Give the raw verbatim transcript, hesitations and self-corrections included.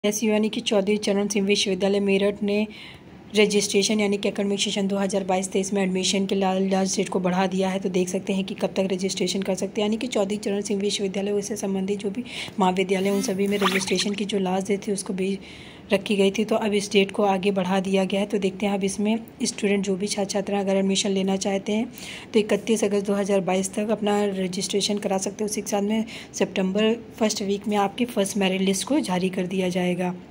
S U यानी कि चौधरी चरण सिंह विश्वविद्यालय मेरठ ने रजिस्ट्रेशन यानी कि एकेडमिक सेशन दो हज़ार बाईस तेईस में एडमिशन के लास्ट डेट को बढ़ा दिया है। तो देख सकते हैं कि कब तक रजिस्ट्रेशन कर सकते हैं, यानी कि चौधरी चरण सिंह विश्वविद्यालय उससे संबंधित जो भी महाविद्यालय उन सभी में रजिस्ट्रेशन की जो लास्ट डेट थी उसको भी रखी गई थी। तो अब इस डेट को आगे बढ़ा दिया गया है। तो देखते हैं अब इसमें स्टूडेंट जो भी छात्र छात्राएँ अगर एडमिशन लेना चाहते हैं तो इकतीस अगस्त दो हज़ार बाईस तक अपना रजिस्ट्रेशन करा सकते हो। उसी के साथ में सितंबर फर्स्ट वीक में आपकी फ़र्स्ट मेरिट लिस्ट को जारी कर दिया जाएगा।